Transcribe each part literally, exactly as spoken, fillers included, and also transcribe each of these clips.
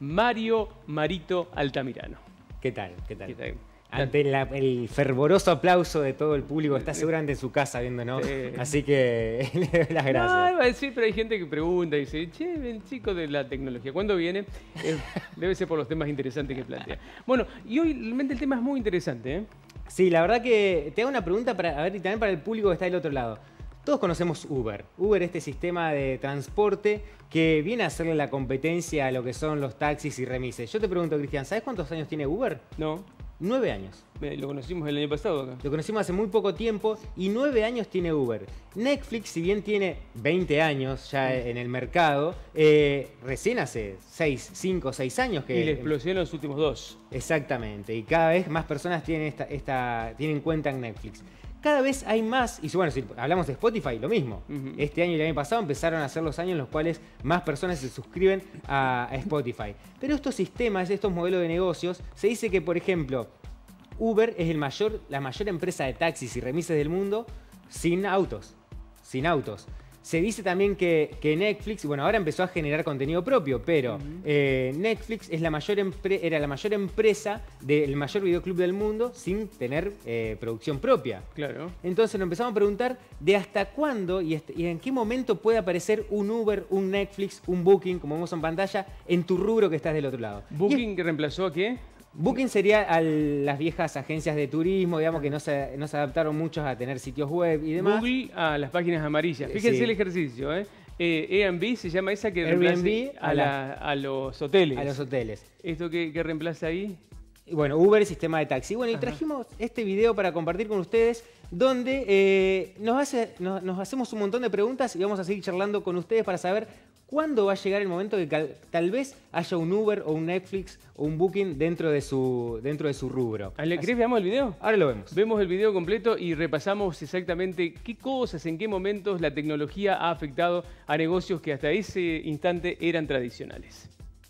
Mario Marito Altamirano. ¿Qué tal? ¿Qué tal? ¿Qué tal? Ante la, el fervoroso aplauso de todo el público, está seguramente en su casa viéndonos, sí. Así que le doy las gracias. No, iba a decir, pero hay gente que pregunta y dice, che, el chico de la tecnología, ¿cuándo viene? Eh, debe ser por los temas interesantes que plantea. Bueno, y hoy realmente el tema es muy interesante, ¿eh? Sí, la verdad que te hago una pregunta para, a ver, y también para el público que está del otro lado. Todos conocemos Uber. Uber, este sistema de transporte que viene a hacerle la competencia a lo que son los taxis y remises. Yo te pregunto, Cristian, ¿sabes cuántos años tiene Uber? No. Nueve años. Lo conocimos el año pasado acá. Lo conocimos hace muy poco tiempo y nueve años tiene Uber. Netflix, si bien tiene veinte años ya en el mercado, eh, recién hace seis, cinco, seis años que... Y la explosión en los últimos dos. Exactamente. Y cada vez más personas tienen, esta, esta, tienen cuenta en Netflix. Cada vez hay más, y bueno, si hablamos de Spotify, lo mismo. Uh-huh. Este año y el año pasado empezaron a ser los años en los cuales más personas se suscriben a, a Spotify. Pero estos sistemas, estos modelos de negocios, se dice que, por ejemplo, Uber es el mayor, la mayor empresa de taxis y remises del mundo sin autos. Sin autos. Se dice también que, que Netflix, bueno, ahora empezó a generar contenido propio, pero uh-huh. eh, Netflix es la mayor era la mayor empresa del mayor videoclub del mundo sin tener eh, producción propia. Claro. Entonces nos empezamos a preguntar de hasta cuándo y, este, y en qué momento puede aparecer un Uber, un Netflix, un Booking, como vemos en pantalla, en tu rubro que estás del otro lado. ¿Booking que reemplazó a qué? Booking sería a las viejas agencias de turismo, digamos, que no se, no se adaptaron muchos a tener sitios web y demás. Google a las páginas amarillas. Fíjense sí. el ejercicio, ¿eh? eh Airbnb se llama esa que reemplaza a, la, a los hoteles. A los hoteles. ¿Esto que, que reemplaza ahí? Bueno, Uber, sistema de taxi. Bueno, y trajimos Ajá. este video para compartir con ustedes donde eh, nos, hace, nos, nos hacemos un montón de preguntas y vamos a seguir charlando con ustedes para saber cuándo va a llegar el momento de que tal vez haya un Uber o un Netflix o un Booking dentro de su, dentro de su rubro. ¿Le querés veamos el video? Ahora lo vemos. Vemos el video completo y repasamos exactamente qué cosas, en qué momentos la tecnología ha afectado a negocios que hasta ese instante eran tradicionales.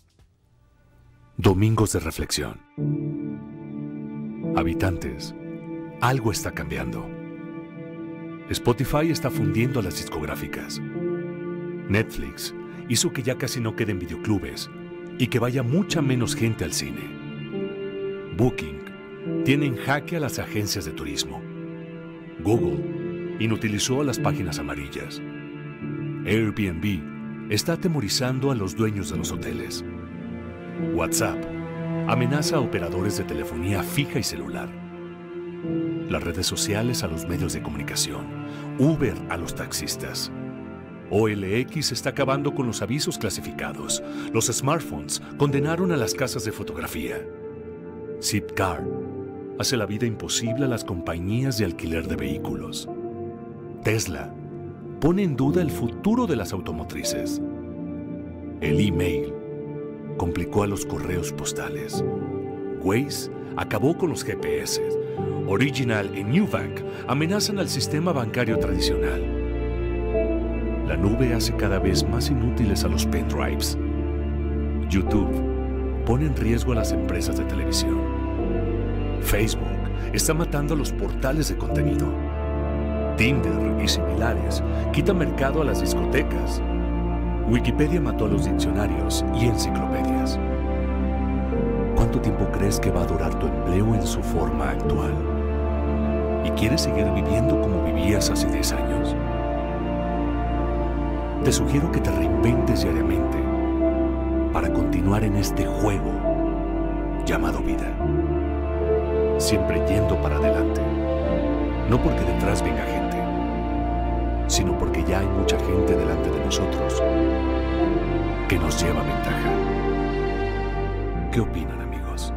Domingos de reflexión. Habitantes, algo está cambiando. Spotify está fundiendo a las discográficas. Netflix hizo que ya casi no queden videoclubes y que vaya mucha menos gente al cine. Booking tiene en jaque a las agencias de turismo. Google inutilizó a las páginas amarillas. Airbnb está atemorizando a los dueños de los hoteles. WhatsApp amenaza a operadores de telefonía fija y celular. Las redes sociales a los medios de comunicación. Uber a los taxistas. O L X está acabando con los avisos clasificados. Los smartphones condenaron a las casas de fotografía. Zipcar hace la vida imposible a las compañías de alquiler de vehículos. Tesla pone en duda el futuro de las automotrices. El email complicó a los correos postales. Waze acabó con los G P S. Original y Nubank amenazan al sistema bancario tradicional. La nube hace cada vez más inútiles a los pendrives. YouTube pone en riesgo a las empresas de televisión. Facebook está matando a los portales de contenido. Tinder y similares quitan mercado a las discotecas. Wikipedia mató a los diccionarios y enciclopedias. ¿Cuánto tiempo crees que va a durar tu empleo en su forma actual? ¿Y quieres seguir viviendo como vivías hace diez años? Te sugiero que te reinventes diariamente para continuar en este juego llamado vida. Siempre yendo para adelante. No porque detrás venga gente, sino porque ya hay mucha gente delante de nosotros que nos lleva ventaja. ¿Qué opinan, amigos?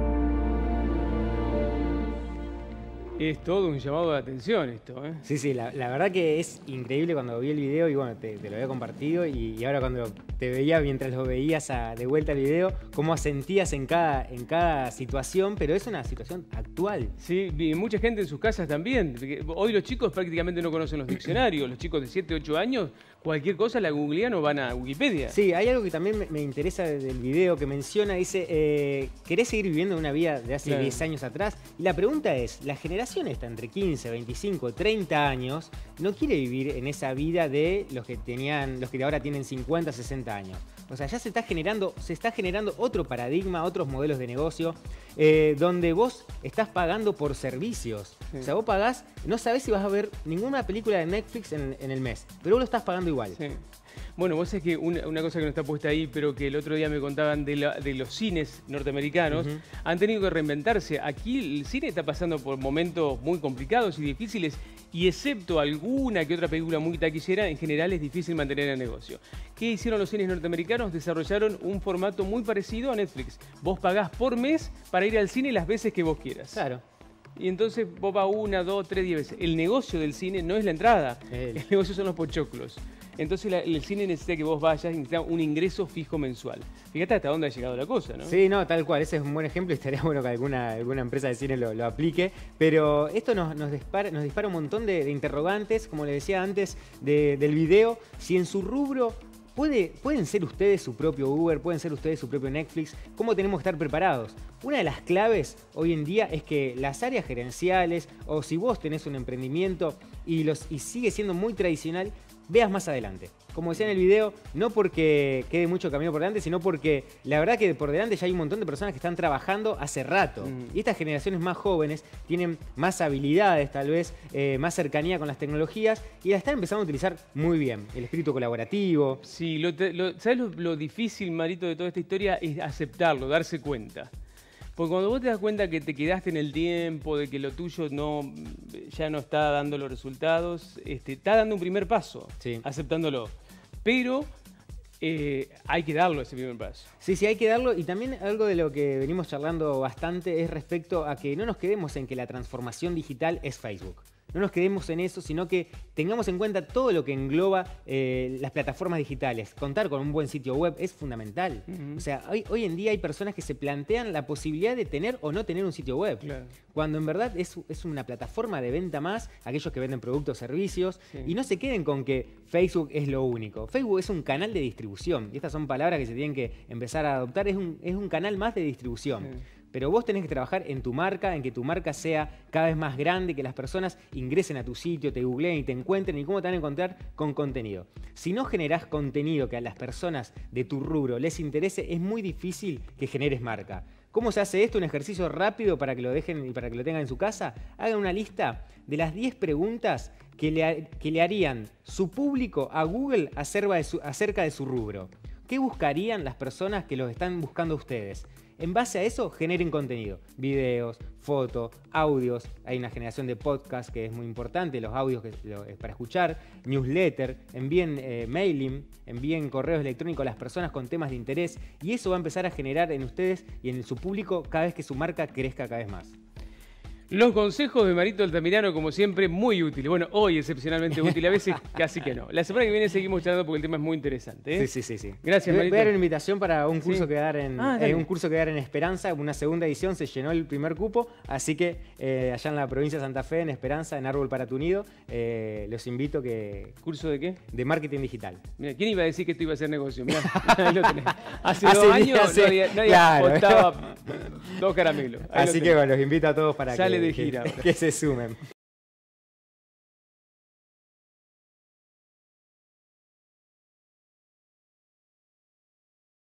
Es todo un llamado de atención esto, ¿eh? Sí, sí, la, la verdad que es increíble cuando vi el video y bueno, te, te lo había compartido y, y ahora cuando te veía mientras lo veías a, de vuelta el video, cómo sentías en cada, en cada situación, pero es una situación actual. Sí, y mucha gente en sus casas también. Hoy los chicos prácticamente no conocen los diccionarios, los chicos de siete, ocho años, cualquier cosa la googlean o van a Wikipedia. Sí, hay algo que también me, me interesa del video que menciona, dice, eh, ¿querés seguir viviendo una vida de hace claro. diez años atrás? Y la pregunta es, la generación está entre quince, veinticinco, treinta años, no quiere vivir en esa vida de los que tenían, los que ahora tienen cincuenta, sesenta años. O sea, ya se está generando, se está generando otro paradigma, otros modelos de negocio, eh, donde vos estás pagando por servicios. Sí. O sea, vos pagás, no sabés si vas a ver ninguna película de Netflix en, en el mes, pero vos lo estás pagando igual. Sí. Bueno, vos sabés que una, una cosa que no está puesta ahí, pero que el otro día me contaban de, la, de los cines norteamericanos, uh-huh. han tenido que reinventarse. Aquí el cine está pasando por momentos muy complicados y difíciles, y excepto alguna que otra película muy taquillera, en general es difícil mantener el negocio. ¿Qué hicieron los cines norteamericanos? Desarrollaron un formato muy parecido a Netflix. Vos pagás por mes para ir al cine las veces que vos quieras. Claro. Y entonces vos vas una, dos, tres, diez veces. El negocio del cine no es la entrada, el, el negocio son los pochoclos. Entonces la, el cine necesita que vos vayas y necesita un ingreso fijo mensual. Fíjate hasta dónde ha llegado la cosa, ¿no? Sí, no, tal cual. Ese es un buen ejemplo y estaría bueno que alguna, alguna empresa de cine lo, lo aplique. Pero esto nos, nos, dispara, nos dispara un montón de, de interrogantes, como le decía antes, de, del video. Si en su rubro puede, pueden ser ustedes su propio Uber, pueden ser ustedes su propio Netflix, ¿cómo tenemos que estar preparados? Una de las claves hoy en día es que las áreas gerenciales, o si vos tenés un emprendimiento y, los, y sigue siendo muy tradicional, veas más adelante. Como decía en el video, no porque quede mucho camino por delante, sino porque la verdad que por delante ya hay un montón de personas que están trabajando hace rato. Mm. Y estas generaciones más jóvenes tienen más habilidades, tal vez, eh, más cercanía con las tecnologías y las están empezando a utilizar muy bien. El espíritu colaborativo. Sí, lo, lo, ¿sabes lo, lo difícil, Marito, de toda esta historia? Es aceptarlo, darse cuenta. Porque cuando vos te das cuenta que te quedaste en el tiempo, de que lo tuyo no, ya no está dando los resultados, este, está dando un primer paso, sí. aceptándolo. Pero eh, hay que darlo ese primer paso. Sí, sí, hay que darlo. Y también algo de lo que venimos charlando bastante es respecto a que no nos quedemos en que la transformación digital es Facebook. No nos quedemos en eso, sino que tengamos en cuenta todo lo que engloba eh, las plataformas digitales. Contar con un buen sitio web es fundamental. Uh-huh. O sea, hoy, hoy en día hay personas que se plantean la posibilidad de tener o no tener un sitio web. Claro. Cuando en verdad es, es una plataforma de venta más, aquellos que venden productos, servicios, sí. y no se queden con que Facebook es lo único. Facebook es un canal de distribución. Y estas son palabras que se tienen que empezar a adoptar. Es un, es un canal más de distribución. Sí. Pero vos tenés que trabajar en tu marca, en que tu marca sea cada vez más grande, que las personas ingresen a tu sitio, te googleen y te encuentren y cómo te van a encontrar con contenido. Si no generás contenido que a las personas de tu rubro les interese, es muy difícil que generes marca. ¿Cómo se hace esto? Un ejercicio rápido para que lo dejen y para que lo tengan en su casa. Hagan una lista de las diez preguntas que le, que le harían su público a Google acerca de su, acerca de su rubro. ¿Qué buscarían las personas que los están buscando a ustedes? En base a eso, generen contenido. Videos, fotos, audios. Hay una generación de podcasts que es muy importante, los audios que, lo, para escuchar. Newsletter, envíen eh, mailing, envíen correos electrónicos a las personas con temas de interés. Y eso va a empezar a generar en ustedes y en su público cada vez que su marca crezca cada vez más. Los consejos de Marito Altamirano, como siempre, muy útiles. Bueno, hoy excepcionalmente útil, a veces casi que no. La semana que viene seguimos charlando porque el tema es muy interesante, ¿eh? Sí, sí, sí, sí. Gracias, Marito. Voy a dar una invitación para un curso, sí. que dar en, ah, eh, un curso que dar en Esperanza, una segunda edición, se llenó el primer cupo, así que eh, allá en la provincia de Santa Fe, en Esperanza, en Árbol para tu Nido, eh, los invito que... ¿Curso de qué? De marketing digital. Mira, ¿quién iba a decir que esto iba a ser negocio? Mirá, ahí lo tenés. Hace, hace dos años hace, nadie, nadie claro. apostaba dos caramelos. Ahí así que bueno, los invito a todos para Sale que, de gira que, que se sumen.